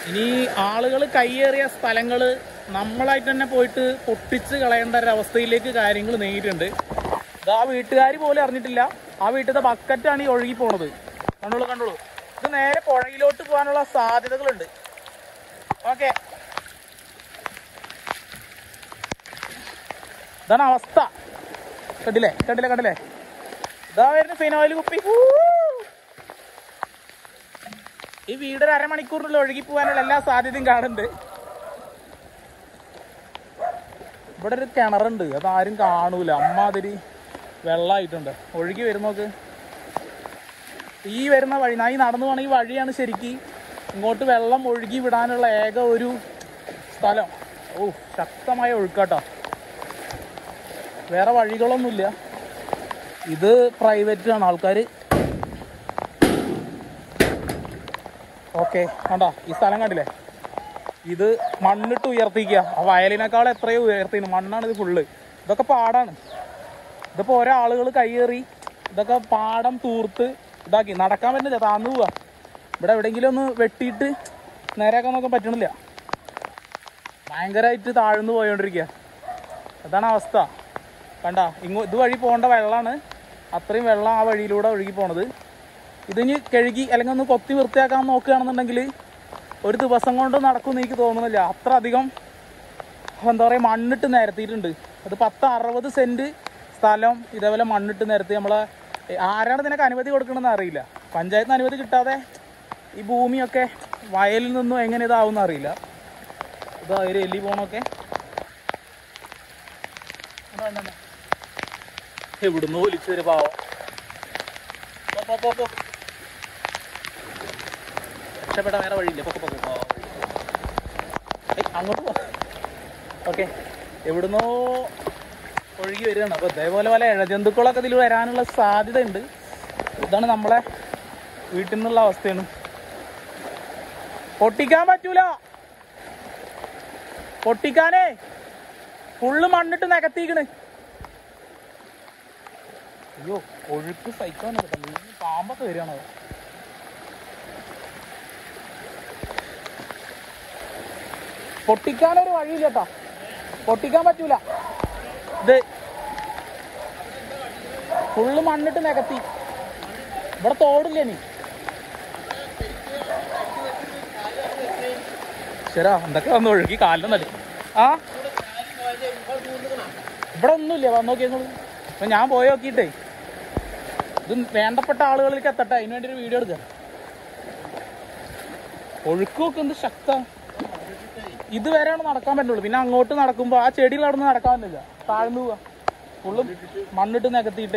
ഇനി ആളുകൾ കയ്യേറിയ സ്ഥലങ്ങൾ നമ്മളായിട്ട് തന്നെ പോയിട്ട് പൊട്ടിച്ച് കളയേണ്ട ഒരവസ്ഥയിലേക്ക് കാര്യങ്ങൾ നീങ്ങിയിട്ടുണ്ട്. ഇത് ആ വീട്ടുകാർ പോലും അറിഞ്ഞിട്ടില്ല. ആ വീട്ടിലത്തെ ബക്കറ്റാണ് ഈ ഒഴുകി പോണത്. കണ്ടോളൂ. ഇത് നേരെ പുഴയിലോട്ട് പോകാനുള്ള സാധ്യതകളുണ്ട്. ഓക്കെ, ഇതാണ് അവസ്ഥ. കണ്ടില്ലേ? ഇതാ വരുന്ന ഫിനോയിൽ കുപ്പി. ഈ വീടൊരു അരമണിക്കൂറിനുള്ളിൽ ഒഴുകി പോകാനുള്ള എല്ലാ സാധ്യതയും കാണുന്നുണ്ട്. ഇവിടെ ഒരു കിണറുണ്ട്, അതാരും കാണൂല. അമ്മാതിരി വെള്ളമായിട്ടുണ്ട്. ഒഴുകി വരുന്നോക്ക്. ഈ വരുന്ന വഴി, ഈ നടന്നു പോകണ ഈ വഴിയാണ് ശരിക്ക് ഇങ്ങോട്ട് വെള്ളം ഒഴുകി വിടാനുള്ള ഏക ഒരു സ്ഥലം. ഓ, ശക്തമായ ഒഴുക്കാട്ടോ. വേറെ വഴികളൊന്നുമില്ല. ഇത് പ്രൈവറ്റ് ആണ്. ആൾക്കാർ ഓക്കെ കണ്ടോ, ഈ സ്ഥലം കണ്ടില്ലേ? ഇത് മണ്ണിട്ട് ഉയർത്തിക്കുക. ആ വയലിനേക്കാൾ എത്രയോ ഉയർത്തിന് മണ്ണാണ് ഇത് ഫുള്ള്. ഇതൊക്കെ പാടാണ്. ഇതിപ്പോൾ ഓരോ ആളുകൾ കയ്യേറി ഇതൊക്കെ പാടം തൂർത്ത് ഇതാക്കി. നടക്കാൻ പറ്റുന്നില്ല, താന്നു പോവാ. ഇവിടെ എവിടെയെങ്കിലും ഒന്ന് വെട്ടിയിട്ട് നേരെയാക്കാൻ നോക്കാൻ പറ്റണില്ല. ഭയങ്കരമായിട്ട് താഴ്ന്നു പോയോണ്ടിരിക്കുക. അതാണ് അവസ്ഥ. കണ്ട, ഇത് വഴി പോകേണ്ട വെള്ളമാണ്. അത്രയും വെള്ളം ആ വഴിയിലൂടെ ഒഴുകി പോണത്. ഇതിന് കഴുകി അല്ലെങ്കിൽ ഒന്ന് കൊത്തി വൃത്തിയാക്കാൻ നോക്കുകയാണെന്നുണ്ടെങ്കിൽ ഒരു ദിവസം കൊണ്ട് നടക്കുമെന്ന് എനിക്ക് തോന്നുന്നില്ല. അത്ര അധികം എന്താ പറയുക മണ്ണിട്ട് നിരത്തിയിട്ടുണ്ട്. അത് 10-60 സെൻറ്റ് സ്ഥലം ഇതേപോലെ മണ്ണിട്ട് നിരത്തി. നമ്മളെ ആരാണ് ഇതിനൊക്കെ അനുമതി കൊടുക്കണമെന്ന് അറിയില്ല. പഞ്ചായത്തിന് അനുമതി കിട്ടാതെ ഈ ഭൂമിയൊക്കെ വയലിൽ നിന്നും എങ്ങനെ ഇതാവുമെന്ന് അറിയില്ല. ഇതാ ഒരു എലി പോണൊക്കെ എവിടുന്ന് ഒലിച്ചൊരു പാവം. രക്ഷപ്പെട്ട വേറെ വഴിയില്ല. അങ്ങോട്ട് പോ. ഓക്കെ, എവിടുന്നോ ഒഴുകി വരികയാണ്. അപ്പോൾ ഇതേപോലെ പല ഇഴജന്തുക്കളൊക്കെ ഇതിൽ വരാനുള്ള സാധ്യത ഉണ്ട്. ഇതാണ് നമ്മളെ വീട്ടിൽ നിന്നുള്ള അവസ്ഥയാണ്. പൊട്ടിക്കാൻ പറ്റൂല. പൊട്ടിക്കാനേ ഫുള്ള് മണ്ണിട്ട് നികത്തിക്കണ്. അയ്യോ, ഒഴുക്ക് സഹിക്കാൻ പറ്റും. പാമ്പൊക്കെ വരികയാണോ? പൊട്ടിക്കാനൊരു വഴിയില്ല കേട്ടോ. പൊട്ടിക്കാൻ പറ്റൂല. ഇത് ഫുള്ള് മണ്ണിട്ട് നികത്തി. ഇവിടെ തോടില്ലേ നീ? ശരാ, എന്തൊക്കെ വന്ന് ഒഴുകി കാലിലും നടി. ആ, ഇവിടെ ഒന്നുമില്ല. വന്ന് നോക്കിയത്. അപ്പൊ ഞാൻ പോയി നോക്കിയിട്ടേ ഇത് വേണ്ടപ്പെട്ട ആളുകളിലേക്ക് എത്തട്ടെ. അതിന് വേണ്ടി ഒരു വീഡിയോ എടുക്കാം. ഒഴുക്കൊക്കെ എന്ത് ശക്ത. ഇതുവരെയാണ് നടക്കാൻ പറ്റുള്ളൂ. പിന്നെ അങ്ങോട്ട് നടക്കുമ്പോൾ ആ ചെടികൾ അവിടെ നിന്ന് നടക്കാൻ പറ്റില്ല. താഴ്ന്നു പോവാ. ഫുള്ളും മണ്ണിട്ട് നികത്തിയിട്ടേ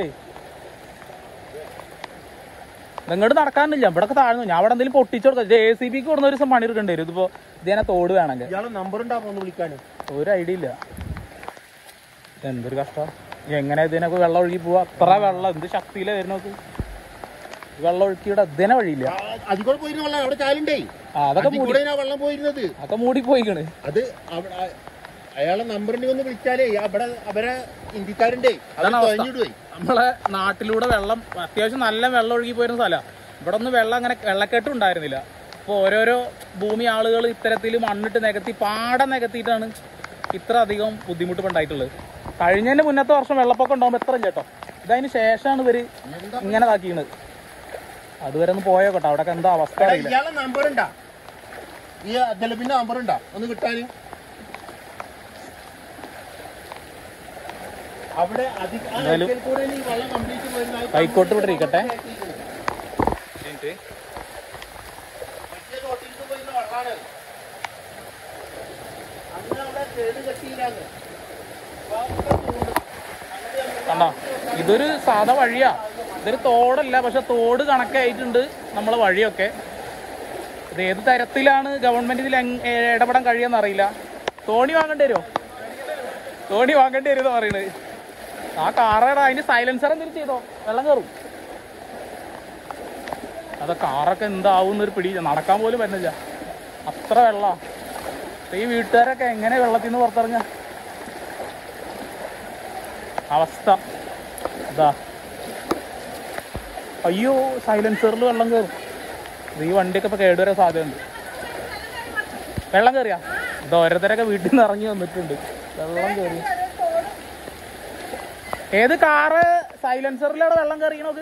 ഇങ്ങോട്ട് നടക്കാനില്ല. ഇവിടെ താഴ്ന്നു. ഞാൻ അവിടെ എന്തെങ്കിലും പൊട്ടിച്ചു കൊടുക്കാം. JCB കൊടുന്ന ഒരു ദിവസം പണി എടുക്കേണ്ടി വരും. ഇതിപ്പോ ഇതിനെ തോട് വേണമെങ്കിൽ. നമ്പർ ഉണ്ടാകും വിളിക്കാൻ ഒരു ഐഡിയ ഇല്ല. എന്തൊരു കഷ്ടം. എങ്ങനെ ഇതിനൊക്കെ വെള്ളം ഒഴുകി പോവാ? അത്ര വെള്ളം എന്ത് ശക്തിയിലെ വരുന്നത്. വെള്ളം ഒഴുക്കിയുടെ ഇതിനെ വഴിയില്ല. അതൊക്കെ മൂടി പോയിക്കണ്. അത് അയാളെ നമ്പറിന് ഒന്ന് വിളിച്ചാലേ അവരെ ഇന്ത്യക്കാരൻ്റെ നമ്മളെ നാട്ടിലൂടെ വെള്ളം അത്യാവശ്യം നല്ല വെള്ളം ഒഴുകി പോയിരുന്ന സ്ഥലമാണ്. ഇവിടെ ഒന്നും വെള്ളം അങ്ങനെ വെള്ളക്കെട്ടും ഉണ്ടായിരുന്നില്ല. അപ്പോൾ ഓരോരോ ഭൂമി ആളുകൾ ഇത്തരത്തിൽ മണ്ണിട്ട് നികത്തി പാടം നികത്തിയിട്ടാണ് ഇത്ര അധികം ബുദ്ധിമുട്ട് ഉണ്ടായിട്ടുള്ളത്. കഴിഞ്ഞതിന്റെ മുന്നത്തെ വർഷം വെള്ളപ്പൊക്കം ഉണ്ടാകുമ്പോൾ എത്ര ചേട്ടോ. ഇതതിന് ശേഷമാണ് ഇവര് ഇങ്ങനെ ഇതാക്കിയത്. അതുവരെ ഒന്ന് പോയോ കേട്ടോ. അവിടെ എന്താ അവസ്ഥ അറിയില്ല. കൈക്കോട്ട് ഇവിടെ ഇരിക്കട്ടെ. കണ്ടോ, ഇതൊരു സാധാ വഴിയാ. ഇതൊരു തോടല്ല, പക്ഷെ തോട് കണക്കായിട്ടുണ്ട് നമ്മളെ വഴിയൊക്കെ. ഇത് ഏത് തരത്തിലാണ് ഗവൺമെന്റ് ഇതിൽ ഇടപെടാൻ കഴിയുമെന്ന് അറിയില്ല. തോണി വാങ്ങേണ്ടി വരുമോ? തോണി വാങ്ങേണ്ടി വരുമെന്ന് പറയുന്നത്. ആ കാറേടാ, അതിന്റെ സൈലൻസർ എന്തെങ്കിലും ചെയ്തോ? വെള്ളം കയറും. അത് കാറൊക്കെ എന്താവുന്നൊരു പിടിയില്ല. നടക്കാൻ പോലും പറ്റുന്നില്ല, അത്ര വെള്ളാ. ഈ വീട്ടുകാരൊക്കെ എങ്ങനെ വെള്ളത്തിൽ നിന്ന് പുറത്തിറങ്ങുക? അവസ്ഥ ഇതാ. അയ്യോ, സൈലൻസറിൽ വെള്ളം കയറും. ഈ വണ്ടിയൊക്കെ ഇപ്പൊ കേടുവരാൻ സാധ്യതയുണ്ട്. വെള്ളം കയറിയാ ഇത് ഓരോരുത്തരൊക്കെ വീട്ടിൽ നിന്ന് ഇറങ്ങി വന്നിട്ടുണ്ട്. വെള്ളം കയറി. ഏത് കാറ് സൈലൻസറിലൂടെ വെള്ളം കയറിയണത്?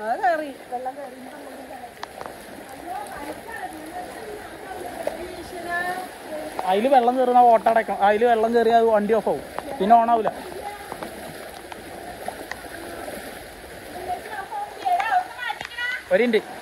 അതില് വെള്ളം കയറുന്ന ഓട്ട അടയ്ക്കണം. അതില് വെള്ളം കയറിയാൽ അത് വണ്ടി ഓഫ് ആവും, പിന്നെ ഓൺ ആവില്ല. ഒരു മിനിറ്റ്.